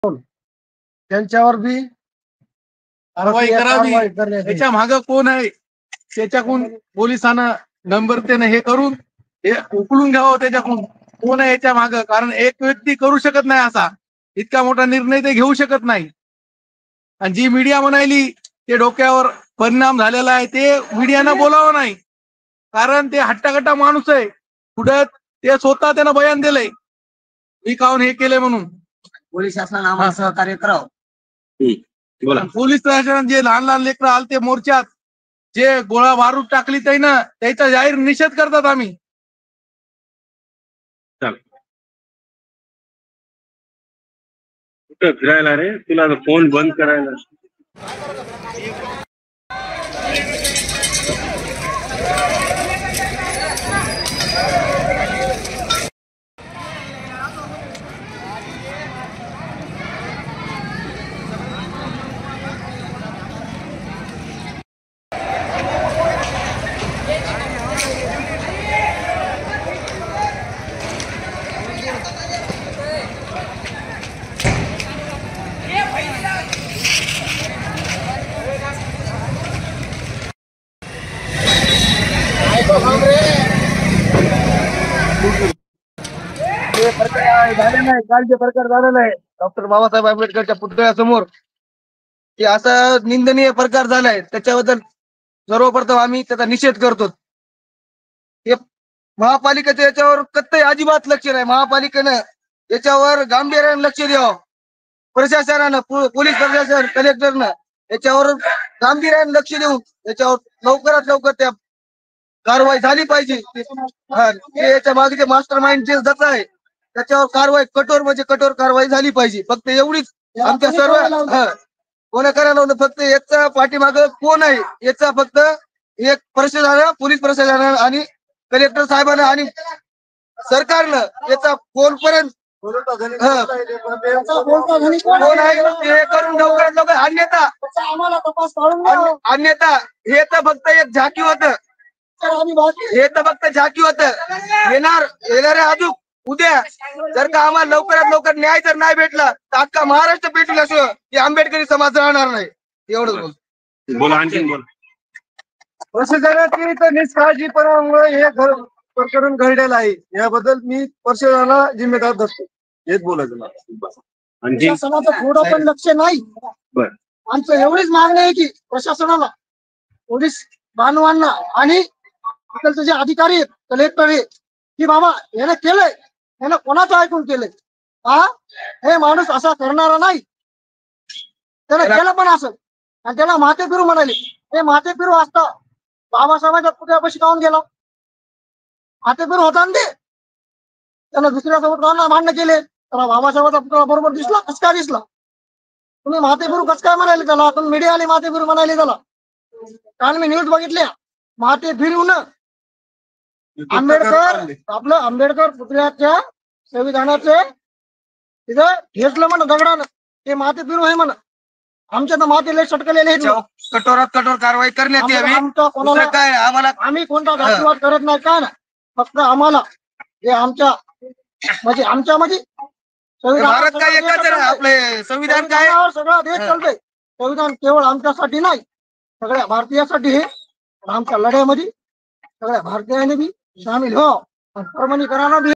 त्यांच्यावर बी कारवाई करावी। त्याच्या मागे कोण आहे त्याच्याकडून पोलिसांना गंभीरतेने हे करून हे उकळून घ्यावं त्याच्याकडून कोण आहे याच्या मागे, कारण एक व्यक्ती करू शकत नाही असा इतका मोठा निर्णय ते घेऊ शकत नाही। आणि जी मीडिया म्हणाली ते डोक्यावर परिणाम झालेला आहे ते मीडियानं बोलावं नाही, कारण ते हट्टाकट्टा माणूस आहे। पुढे ते स्वतः त्यानं बयान दिलंय मी काऊन हे केले म्हणून। पोलीस शासनाने आम्हाला सहकार्य करावं। पोलीस प्रशासन जे लहान लहान लेकरं आलते मोर्चात जे गोळा बारूद टाकली त्यानं त्याचा जाहीर निषेध करतात आम्ही। कुठं फिरायला रे, तुला फोन बंद करायला। काल जे प्रकार झालेला आहे डॉक्टर बाबासाहेब आंबेडकरच्या पुतळ्यासमोर की असा निंदनीय प्रकार झालाय, त्याच्याबद्दल सर्वप्रथम आम्ही त्याचा निषेध करतो। हे महापालिकेचं याच्यावर कत्तई अजिबात लक्ष नाही। महापालिकेनं याच्यावर गांभीर्याने लक्ष द्यावं। प्रशासनानं पोलीस प्रशासन कलेक्टरनं याच्यावर गांभीर्याने लक्ष देऊन याच्यावर लवकरात लवकर त्या कारवाई झाली पाहिजे। याच्या मागे मास्टर माइंड जे जसं आहे त्याच्यावर कारवाई कठोर म्हणजे कठोर कारवाई झाली पाहिजे। फक्त एवढीच आमच्या सर्व कोणा करायला फक्त याचा पाठीमागं कोण आहे याचा फक्त एक प्रशासन पोलीस प्रशासन आणि कलेक्टर साहेबांना आणि सरकारनं याचा कोणपर्यंत कोण आहे हे करून लवकरात लवकर अन्यथा हे तर फक्त एक झाकी होतं। हे तर फक्त झाकी होतं। येणाऱ्या अजून उद्या जर का आम्हाला लवकरात लवकर न्याय जर नाही भेटला तर अख्खा महाराष्ट्र पेटल्याशिवाय आंबेडकरी समाज राहणार नाही। एवढं बोला, आणखीन बोला। प्रशासनाची तर निष्काळजीपणामुळे हे प्रकरण घडलेलं आहे, याबद्दल मी प्रशासनाला जिम्मेदार धरतो। हेच बोलायचं मला। प्रशासनाचं थोडं पण लक्ष नाही। आमचं एवढीच मागणी आहे की प्रशासनाला पोलीस बांधवांना आणि तिकडचे जे अधिकारी आहेत कलेक्टर आहे की बाबा यानं केलंय, यानं कोणाचं ऐकून केलंय? हे माणूस असा करणारा नाही, त्यानं केलं पण असं आणि त्याला माथेफिरू म्हणाले। हे माथेफिरू असता बाबासाहेबांच्या पुतळ्यापाशी काऊन गेला? माथेफिरू होता ना ते, त्यानं दुसऱ्यासोबत काऊन भांडण केले? त्याला बाबासाहेबांचा पुतळा बरोबर दिसला? कस काय दिसला? तुम्ही माथेफिरू कस काय म्हणाले त्याला? तुम्ही मीडियाने माथेफिरू म्हणाले त्याला? काल मी न्यूज बघितल्या माथेफिरून आंबेडकर पुतळ्याच्या संविधानाचे तिथं ठेचलं म्हण दगडानं, ते माथेफिरू आहे म्हण। आमच्या तर माते लय सटकलेले आहेत। कठोरात कठोर कारवाई करण्यात यावी। आम्ही कोणता जातीवाद करत नाही काय ना, फक्त आम्हाला जे आमच्या म्हणजे संविधान काय सगळा देश चालतंय। संविधान केवळ आमच्यासाठी नाही सगळ्या भारतीयासाठी हे। आमच्या लढ्यामध्ये सगळ्या भारतीयांनी बी सामील हो, प्रमाणीकरांना बी